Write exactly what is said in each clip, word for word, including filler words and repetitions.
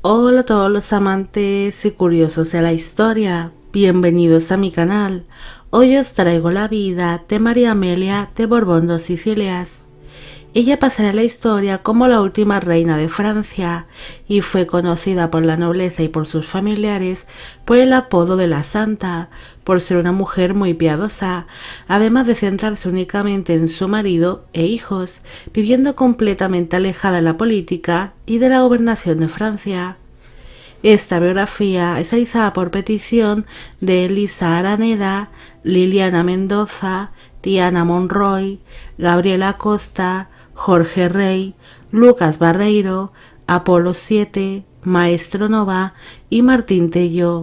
Hola a todos los amantes y curiosos de la historia, bienvenidos a mi canal. Hoy os traigo la vida de María Amelia de Borbón dos Sicilias. Ella pasará a la historia como la última reina de Francia y fue conocida por la nobleza y por sus familiares por el apodo de la Santa, por ser una mujer muy piadosa, además de centrarse únicamente en su marido e hijos, viviendo completamente alejada de la política y de la gobernación de Francia. Esta biografía es realizada por petición de Elisa Araneda, Liliana Mendoza, Diana Monroy, Gabriela Costa, Jorge Rey, Lucas Barreiro, Apolo siete, Maestro Nova y Martín Tello.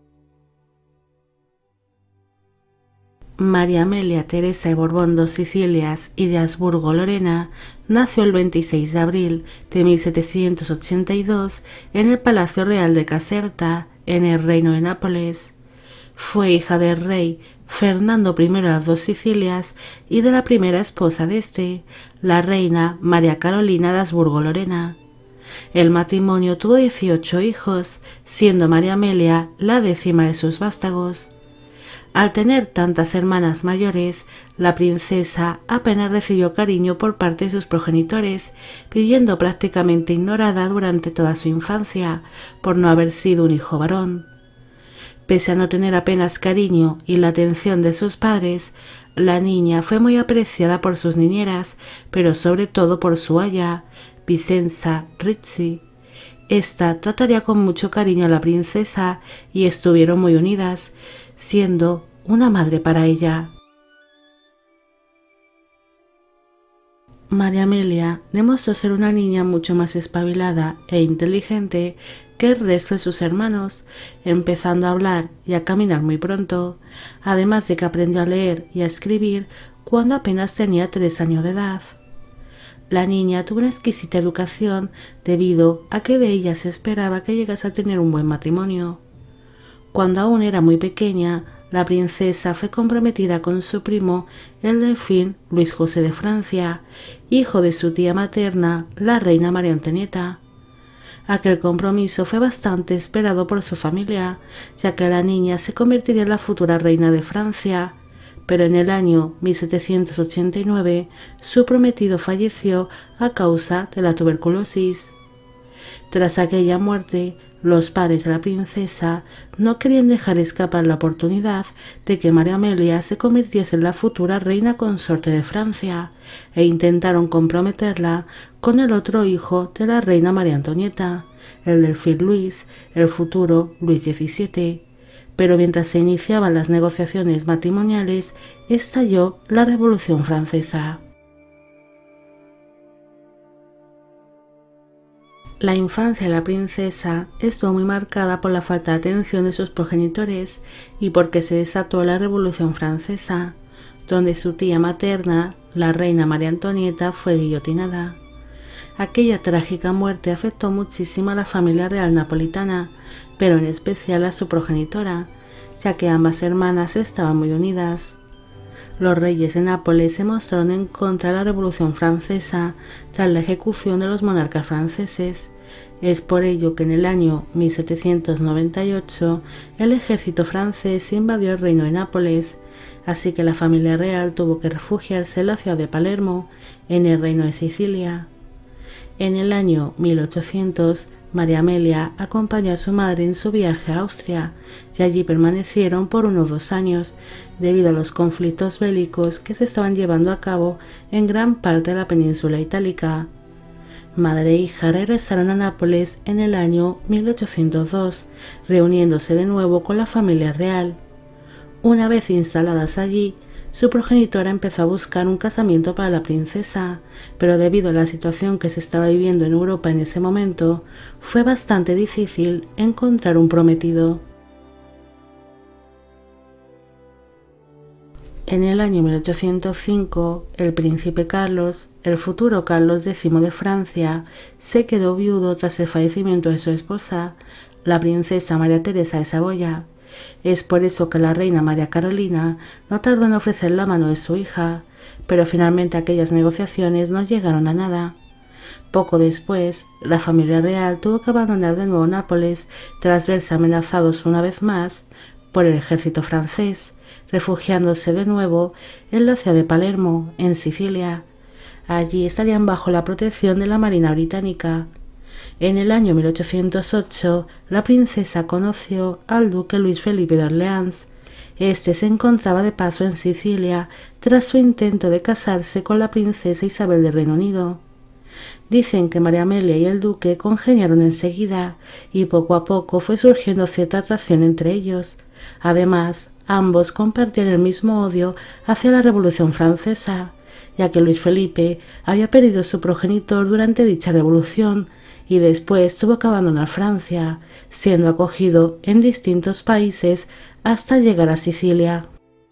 María Amelia Teresa de Borbón dos Sicilias y de Habsburgo-Lorena nació el veintiséis de abril de mil setecientos ochenta y dos en el Palacio Real de Caserta, en el Reino de Nápoles. Fue hija del rey Fernando primero de las dos Sicilias y de la primera esposa de este, la reina María Carolina de Habsburgo-Lorena. El matrimonio tuvo dieciocho hijos, siendo María Amelia la décima de sus vástagos. Al tener tantas hermanas mayores, la princesa apenas recibió cariño por parte de sus progenitores, viviendo prácticamente ignorada durante toda su infancia, por no haber sido un hijo varón. Pese a no tener apenas cariño y la atención de sus padres, la niña fue muy apreciada por sus niñeras, pero sobre todo por su aya, Vicenza Ricci. Esta trataría con mucho cariño a la princesa y estuvieron muy unidas, siendo una madre para ella. María Amelia demostró ser una niña mucho más espabilada e inteligente que el resto de sus hermanos, empezando a hablar y a caminar muy pronto, además de que aprendió a leer y a escribir cuando apenas tenía tres años de edad. La niña tuvo una exquisita educación debido a que de ella se esperaba que llegase a tener un buen matrimonio. Cuando aún era muy pequeña, la princesa fue comprometida con su primo, el delfín Luis José de Francia, hijo de su tía materna, la reina María Antonieta. Aquel compromiso fue bastante esperado por su familia, ya que la niña se convertiría en la futura reina de Francia, pero en el año mil setecientos ochenta y nueve su prometido falleció a causa de la tuberculosis. Tras aquella muerte, los padres de la princesa no querían dejar escapar la oportunidad de que María Amelia se convirtiese en la futura reina consorte de Francia e intentaron comprometerla con el otro hijo de la reina María Antonieta, el delfín Luis, el futuro Luis diecisiete. Pero mientras se iniciaban las negociaciones matrimoniales, estalló la Revolución Francesa. La infancia de la princesa estuvo muy marcada por la falta de atención de sus progenitores y porque se desató la Revolución Francesa, donde su tía materna, la reina María Antonieta, fue guillotinada. Aquella trágica muerte afectó muchísimo a la familia real napolitana, pero en especial a su progenitora, ya que ambas hermanas estaban muy unidas. Los reyes de Nápoles se mostraron en contra de la Revolución Francesa tras la ejecución de los monarcas franceses. Es por ello que en el año mil setecientos noventa y ocho el ejército francés invadió el reino de Nápoles, así que la familia real tuvo que refugiarse en la ciudad de Palermo, en el reino de Sicilia. En el año mil ochocientos, María Amelia acompañó a su madre en su viaje a Austria y allí permanecieron por unos dos años debido a los conflictos bélicos que se estaban llevando a cabo en gran parte de la península itálica. Madre e hija regresaron a Nápoles en el año mil ochocientos dos, reuniéndose de nuevo con la familia real. Una vez instaladas allí, su progenitora empezó a buscar un casamiento para la princesa, pero debido a la situación que se estaba viviendo en Europa en ese momento, fue bastante difícil encontrar un prometido. En el año mil ochocientos cinco, el príncipe Carlos, el futuro Carlos décimo de Francia, se quedó viudo tras el fallecimiento de su esposa, la princesa María Teresa de Saboya. Es por eso que la reina María Carolina no tardó en ofrecer la mano de su hija, pero finalmente aquellas negociaciones no llegaron a nada. Poco después, la familia real tuvo que abandonar de nuevo Nápoles tras verse amenazados una vez más por el ejército francés, refugiándose de nuevo en la ciudad de Palermo, en Sicilia. Allí estarían bajo la protección de la Marina británica. En el año mil ochocientos ocho, la princesa conoció al duque Luis Felipe de Orleans. Este se encontraba de paso en Sicilia tras su intento de casarse con la princesa Isabel de Reino Unido. Dicen que María Amelia y el duque congeniaron enseguida y poco a poco fue surgiendo cierta atracción entre ellos. Además, ambos compartían el mismo odio hacia la Revolución Francesa, ya que Luis Felipe había perdido su progenitor durante dicha revolución y después tuvo que abandonar Francia, siendo acogido en distintos países hasta llegar a Sicilia.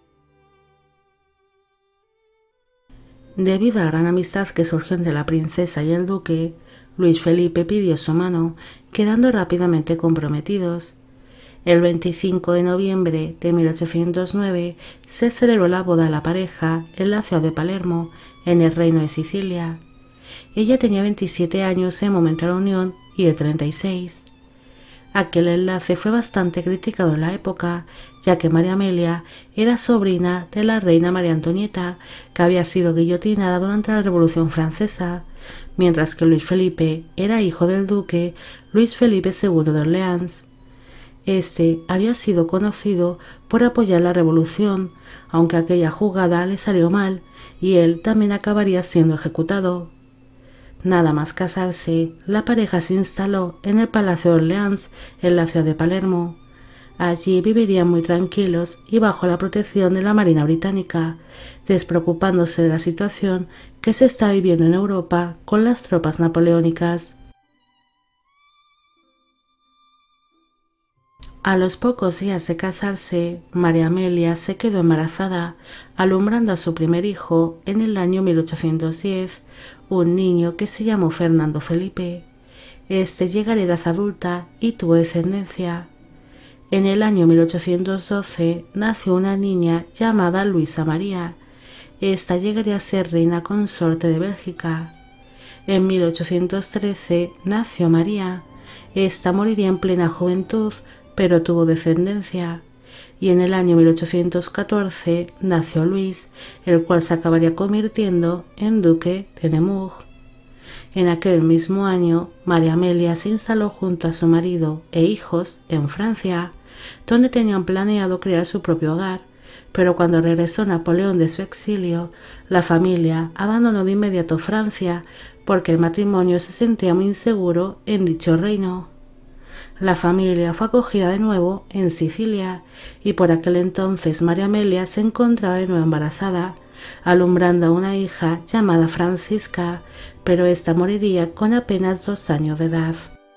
Debido a la gran amistad que surgió entre la princesa y el duque, Luis Felipe pidió su mano, quedando rápidamente comprometidos. El veinticinco de noviembre de mil ochocientos nueve se celebró la boda de la pareja en la ciudad de Palermo, en el Reino de Sicilia. Ella tenía veintisiete años en el momento de la unión y él treinta y seis. Aquel enlace fue bastante criticado en la época, ya que María Amelia era sobrina de la reina María Antonieta, que había sido guillotinada durante la Revolución Francesa, mientras que Luis Felipe era hijo del duque Luis Felipe segundo de Orleans. Este había sido conocido por apoyar la revolución, aunque aquella jugada le salió mal y él también acabaría siendo ejecutado. Nada más casarse, la pareja se instaló en el Palacio de Orleans, en la ciudad de Palermo. Allí vivirían muy tranquilos y bajo la protección de la Marina británica, despreocupándose de la situación que se está viviendo en Europa con las tropas napoleónicas. A los pocos días de casarse, María Amelia se quedó embarazada, alumbrando a su primer hijo en el año mil ochocientos diez, un niño que se llamó Fernando Felipe. Este llegaría a edad adulta y tuvo descendencia. En el año mil ochocientos doce nació una niña llamada Luisa María. Esta llegaría a ser reina consorte de Bélgica. En mil ochocientos trece nació María. Esta moriría en plena juventud, pero tuvo descendencia, y en el año mil ochocientos catorce nació Luis, el cual se acabaría convirtiendo en duque de Nemours. En aquel mismo año, María Amelia se instaló junto a su marido e hijos en Francia, donde tenían planeado crear su propio hogar, pero cuando regresó Napoleón de su exilio, la familia abandonó de inmediato Francia porque el matrimonio se sentía muy inseguro en dicho reino. La familia fue acogida de nuevo en Sicilia y por aquel entonces María Amelia se encontraba de nuevo embarazada, alumbrando a una hija llamada Francisca, pero ésta moriría con apenas dos años de edad.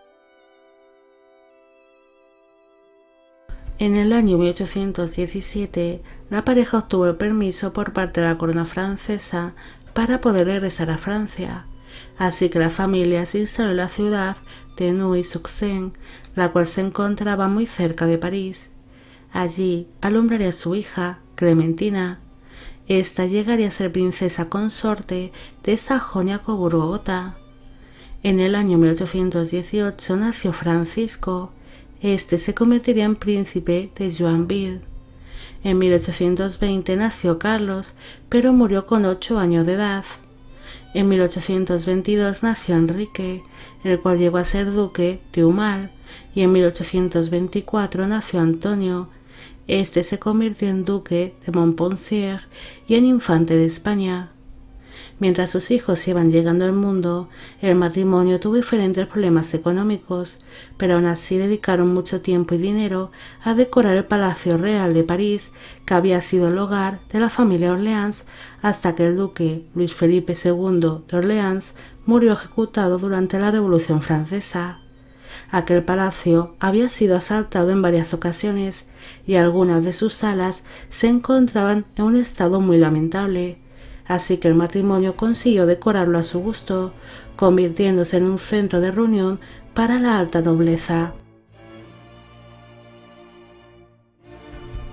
En el año mil ochocientos diecisiete, la pareja obtuvo el permiso por parte de la corona francesa para poder regresar a Francia, así que la familia se instaló en la ciudad de Neuilly-sur-Seine, la cual se encontraba muy cerca de París. Allí alumbraría a su hija, Clementina. Esta llegaría a ser princesa consorte de Sajonia-Coburgo-Gotha. En el año mil ochocientos dieciocho nació Francisco. Este se convertiría en príncipe de Joinville. En mil ochocientos veinte nació Carlos, pero murió con ocho años de edad. En mil ochocientos veintidós nació Enrique, el cual llegó a ser duque de Humal, y en mil ochocientos veinticuatro nació Antonio. Este se convirtió en duque de Montpensier y en infante de España. Mientras sus hijos iban llegando al mundo, el matrimonio tuvo diferentes problemas económicos, pero aún así dedicaron mucho tiempo y dinero a decorar el Palacio Real de París, que había sido el hogar de la familia Orleans hasta que el duque Luis Felipe segundo de Orleans murió ejecutado durante la Revolución Francesa. Aquel palacio había sido asaltado en varias ocasiones y algunas de sus salas se encontraban en un estado muy lamentable. Así que el matrimonio consiguió decorarlo a su gusto, convirtiéndose en un centro de reunión para la alta nobleza.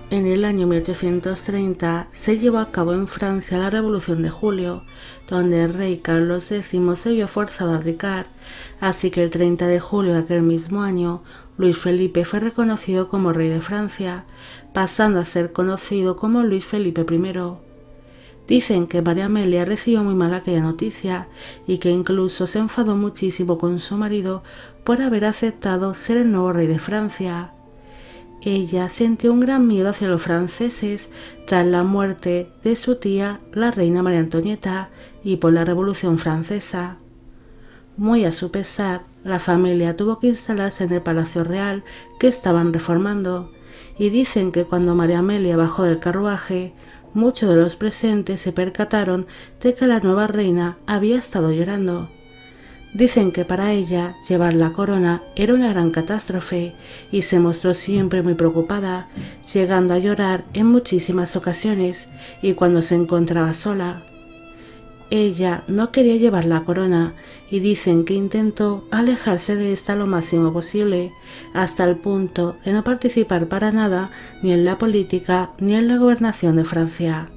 En el año mil ochocientos treinta se llevó a cabo en Francia la Revolución de Julio, donde el rey Carlos décimo se vio forzado a abdicar, así que el treinta de julio de aquel mismo año, Luis Felipe fue reconocido como rey de Francia, pasando a ser conocido como Luis Felipe primero. Dicen que María Amelia recibió muy mal aquella noticia y que incluso se enfadó muchísimo con su marido por haber aceptado ser el nuevo rey de Francia. Ella sintió un gran miedo hacia los franceses tras la muerte de su tía, la reina María Antonieta, y por la Revolución Francesa. Muy a su pesar, la familia tuvo que instalarse en el Palacio Real que estaban reformando, y dicen que cuando María Amelia bajó del carruaje, muchos de los presentes se percataron de que la nueva reina había estado llorando. Dicen que para ella llevar la corona era una gran catástrofe y se mostró siempre muy preocupada, llegando a llorar en muchísimas ocasiones y cuando se encontraba sola. Ella no quería llevar la corona y dicen que intentó alejarse de esta lo máximo posible, hasta el punto de no participar para nada ni en la política ni en la gobernación de Francia.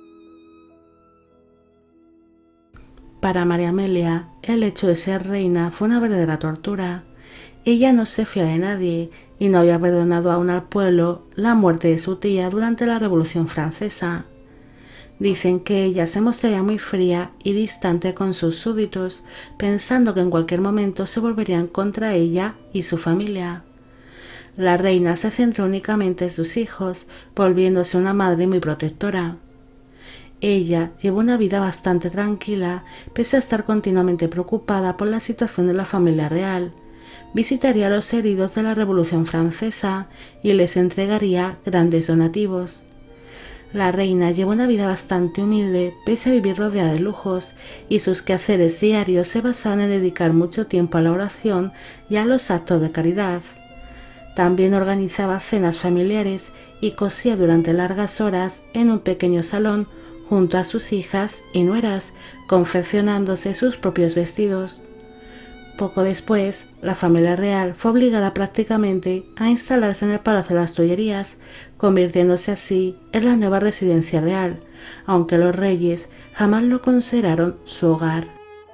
Para María Amelia, el hecho de ser reina fue una verdadera tortura. Ella no se fiaba de nadie y no había perdonado aún al pueblo la muerte de su tía durante la Revolución Francesa. Dicen que ella se mostraría muy fría y distante con sus súbditos, pensando que en cualquier momento se volverían contra ella y su familia. La reina se centró únicamente en sus hijos, volviéndose una madre muy protectora. Ella llevó una vida bastante tranquila, pese a estar continuamente preocupada por la situación de la familia real. Visitaría a los heridos de la Revolución Francesa y les entregaría grandes donativos. La reina llevó una vida bastante humilde, pese a vivir rodeada de lujos, y sus quehaceres diarios se basaban en dedicar mucho tiempo a la oración y a los actos de caridad. También organizaba cenas familiares y cosía durante largas horas en un pequeño salón junto a sus hijas y nueras, confeccionándose sus propios vestidos. Poco después, la familia real fue obligada prácticamente a instalarse en el Palacio de las Tullerías, convirtiéndose así en la nueva residencia real, aunque los reyes jamás lo consideraron su hogar.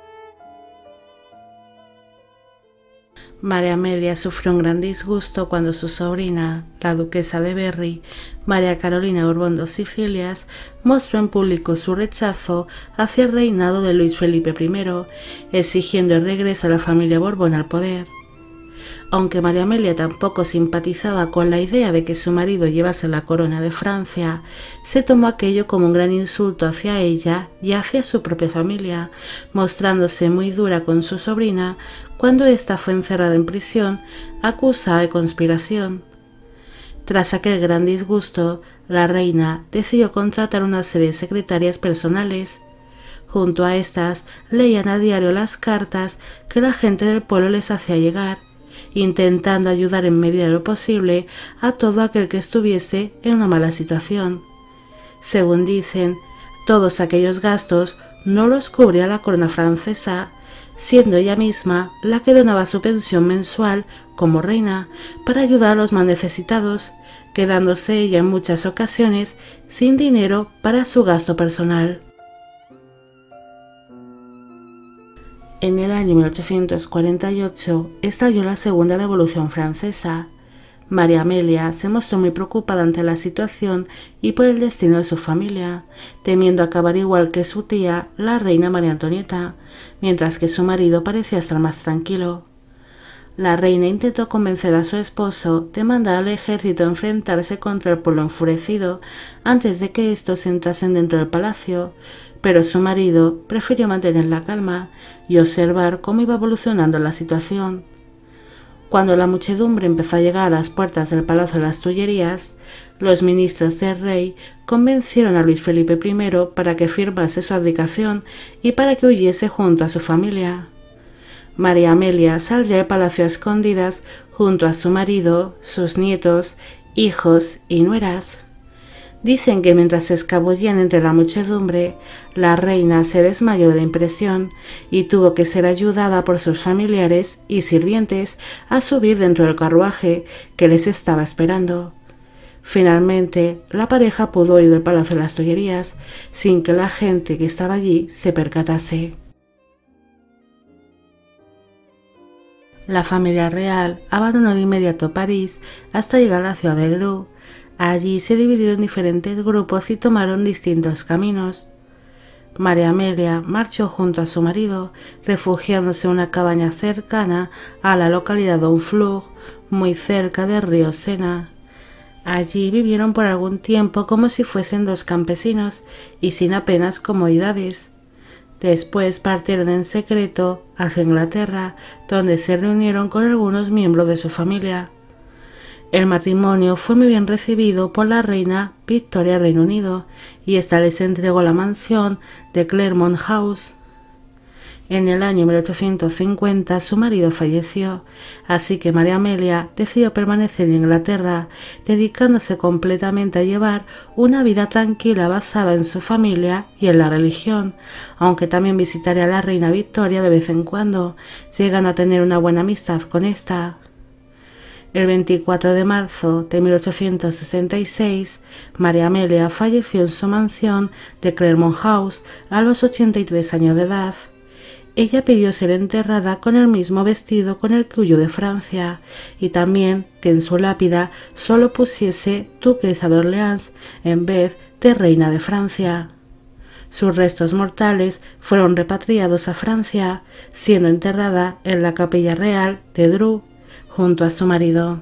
María Amelia sufrió un gran disgusto cuando su sobrina, la duquesa de Berry, María Carolina de Borbón dos Sicilias, mostró en público su rechazo hacia el reinado de Luis Felipe primero, exigiendo el regreso a la familia Borbón al poder. Aunque María Amelia tampoco simpatizaba con la idea de que su marido llevase la corona de Francia, se tomó aquello como un gran insulto hacia ella y hacia su propia familia, mostrándose muy dura con su sobrina cuando ésta fue encerrada en prisión, acusada de conspiración. Tras aquel gran disgusto, la reina decidió contratar una serie de secretarias personales. Junto a estas, leían a diario las cartas que la gente del pueblo les hacía llegar, intentando ayudar en medida de lo posible a todo aquel que estuviese en una mala situación. Según dicen, todos aquellos gastos no los cubría la corona francesa, siendo ella misma la que donaba su pensión mensual como reina para ayudar a los más necesitados, quedándose ella en muchas ocasiones sin dinero para su gasto personal. En el año mil ochocientos cuarenta y ocho estalló la Segunda Revolución Francesa. María Amelia se mostró muy preocupada ante la situación y por el destino de su familia, temiendo acabar igual que su tía, la reina María Antonieta, mientras que su marido parecía estar más tranquilo. La reina intentó convencer a su esposo de mandar al ejército a enfrentarse contra el pueblo enfurecido antes de que estos entrasen dentro del palacio, pero su marido prefirió mantener la calma y observar cómo iba evolucionando la situación. Cuando la muchedumbre empezó a llegar a las puertas del Palacio de las Tullerías, los ministros del rey convencieron a Luis Felipe primero para que firmase su abdicación y para que huyese junto a su familia. María Amelia saldría del palacio a escondidas junto a su marido, sus nietos, hijos y nueras. Dicen que mientras se escabullían entre la muchedumbre, la reina se desmayó de la impresión y tuvo que ser ayudada por sus familiares y sirvientes a subir dentro del carruaje que les estaba esperando. Finalmente, la pareja pudo huir del Palacio de las Tullerías sin que la gente que estaba allí se percatase. La familia real abandonó de inmediato París hasta llegar a la ciudad de Dreux. Allí se dividieron en diferentes grupos y tomaron distintos caminos. María Amelia marchó junto a su marido, refugiándose en una cabaña cercana a la localidad de Honfleur, muy cerca del río Sena. Allí vivieron por algún tiempo como si fuesen dos campesinos y sin apenas comodidades. Después partieron en secreto hacia Inglaterra, donde se reunieron con algunos miembros de su familia. El matrimonio fue muy bien recibido por la reina Victoria del Reino Unido y ésta les entregó la mansión de Claremont House. En el año mil ochocientos cincuenta su marido falleció, así que María Amelia decidió permanecer en Inglaterra, dedicándose completamente a llevar una vida tranquila basada en su familia y en la religión, aunque también visitaría a la reina Victoria de vez en cuando, llegando a tener una buena amistad con esta. El veinticuatro de marzo de mil ochocientos sesenta y seis, María Amelia falleció en su mansión de Claremont House a los ochenta y tres años de edad. Ella pidió ser enterrada con el mismo vestido con el que huyó de Francia y también que en su lápida solo pusiese Duquesa de Orleans en vez de Reina de Francia. Sus restos mortales fueron repatriados a Francia, siendo enterrada en la Capilla Real de Dreux junto a su marido.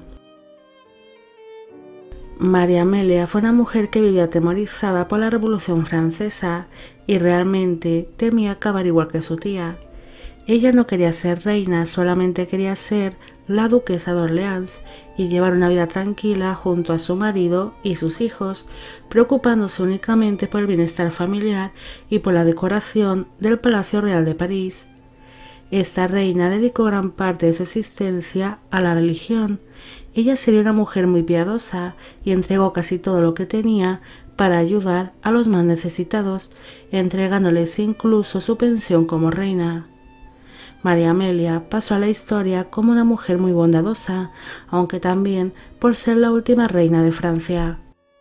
María Amelia fue una mujer que vivía atemorizada por la Revolución Francesa y realmente temía acabar igual que su tía. Ella no quería ser reina, solamente quería ser la duquesa de Orleans y llevar una vida tranquila junto a su marido y sus hijos, preocupándose únicamente por el bienestar familiar y por la decoración del Palacio Real de París. Esta reina dedicó gran parte de su existencia a la religión. Ella sería una mujer muy piadosa y entregó casi todo lo que tenía para ayudar a los más necesitados, entregándoles incluso su pensión como reina. María Amelia pasó a la historia como una mujer muy bondadosa, aunque también por ser la última reina de Francia.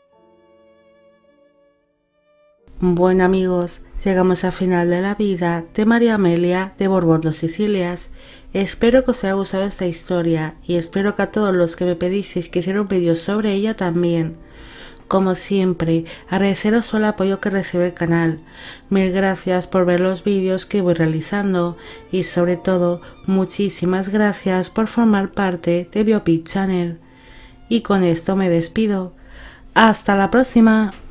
Bueno amigos, llegamos al final de la vida de María Amelia de Borbón-Las Sicilias. Espero que os haya gustado esta historia y espero que a todos los que me pedisteis que hiciera un vídeo sobre ella también. Como siempre, agradeceros el apoyo que recibe el canal. Mil gracias por ver los vídeos que voy realizando y sobre todo, muchísimas gracias por formar parte de Biopic Channel. Y con esto me despido. ¡Hasta la próxima!